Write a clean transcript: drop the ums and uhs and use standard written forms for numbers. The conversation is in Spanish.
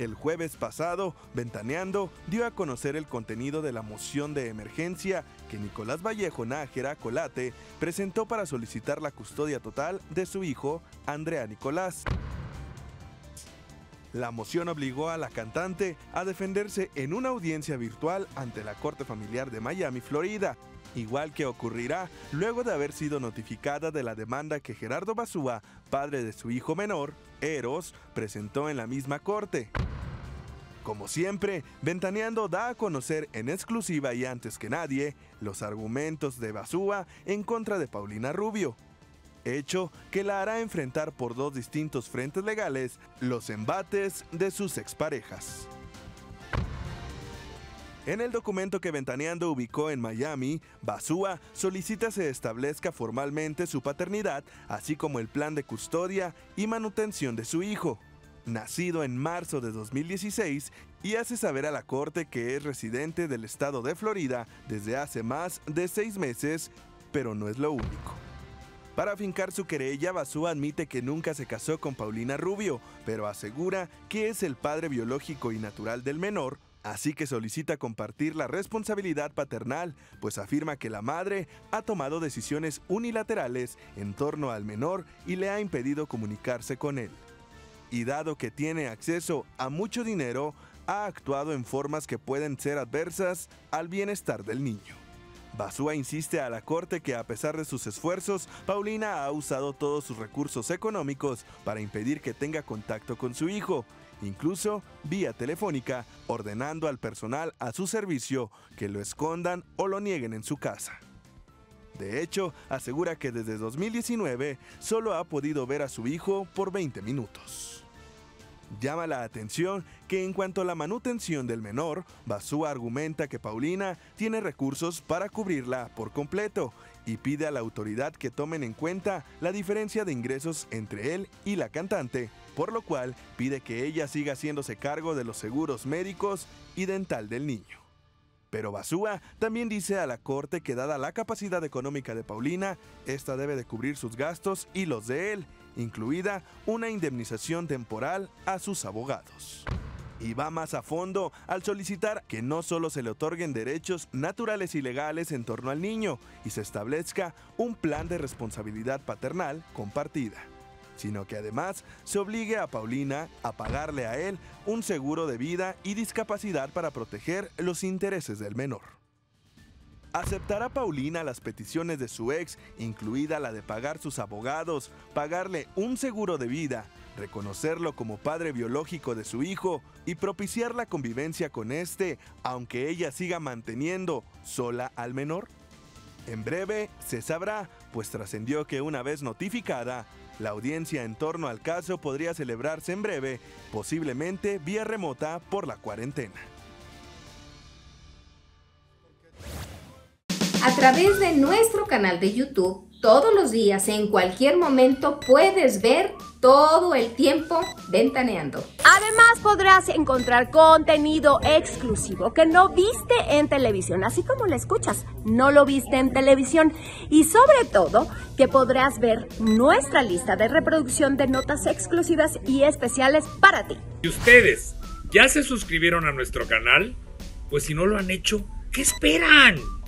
El jueves pasado, Ventaneando dio a conocer el contenido de la moción de emergencia que Nicolás Vallejo Nájera Colate presentó para solicitar la custodia total de su hijo, Andrea Nicolás. La moción obligó a la cantante a defenderse en una audiencia virtual ante la Corte Familiar de Miami, Florida, igual que ocurrirá luego de haber sido notificada de la demanda que Gerardo Basúa, padre de su hijo menor, Eros, presentó en la misma corte. Como siempre, Ventaneando da a conocer en exclusiva y antes que nadie los argumentos de Basúa en contra de Paulina Rubio, hecho que la hará enfrentar por dos distintos frentes legales los embates de sus exparejas. En el documento que Ventaneando ubicó en Miami, Basúa solicita se establezca formalmente su paternidad, así como el plan de custodia y manutención de su hijo, nacido en marzo de 2016, y hace saber a la Corte que es residente del estado de Florida desde hace más de 6 meses, pero no es lo único. Para afincar su querella, Basúa admite que nunca se casó con Paulina Rubio, pero asegura que es el padre biológico y natural del menor, así que solicita compartir la responsabilidad paternal, pues afirma que la madre ha tomado decisiones unilaterales en torno al menor y le ha impedido comunicarse con él. Y dado que tiene acceso a mucho dinero, ha actuado en formas que pueden ser adversas al bienestar del niño. Basúa insiste a la Corte que a pesar de sus esfuerzos, Paulina ha usado todos sus recursos económicos para impedir que tenga contacto con su hijo, incluso vía telefónica, ordenando al personal a su servicio que lo escondan o lo nieguen en su casa. De hecho, asegura que desde 2019 solo ha podido ver a su hijo por 20 minutos. Llama la atención que en cuanto a la manutención del menor, Basúa argumenta que Paulina tiene recursos para cubrirla por completo y pide a la autoridad que tomen en cuenta la diferencia de ingresos entre él y la cantante, por lo cual pide que ella siga haciéndose cargo de los seguros médicos y dental del niño. Pero Basúa también dice a la Corte que dada la capacidad económica de Paulina, esta debe de cubrir sus gastos y los de él, incluida una indemnización temporal a sus abogados. Y va más a fondo al solicitar que no solo se le otorguen derechos naturales y legales en torno al niño y se establezca un plan de responsabilidad paternal compartida, sino que además se obligue a Paulina a pagarle a él un seguro de vida y discapacidad para proteger los intereses del menor. ¿Aceptará Paulina las peticiones de su ex, incluida la de pagar sus abogados, pagarle un seguro de vida, reconocerlo como padre biológico de su hijo y propiciar la convivencia con este, aunque ella siga manteniendo sola al menor? En breve se sabrá, pues trascendió que una vez notificada, la audiencia en torno al caso podría celebrarse en breve, posiblemente vía remota por la cuarentena. A través de nuestro canal de YouTube, todos los días, en cualquier momento, puedes ver todo el tiempo Ventaneando. Además, podrás encontrar contenido exclusivo que no viste en televisión, así como lo escuchas, no lo viste en televisión. Y sobre todo, que podrás ver nuestra lista de reproducción de notas exclusivas y especiales para ti. ¿Y ustedes ya se suscribieron a nuestro canal? Pues si no lo han hecho, ¿qué esperan?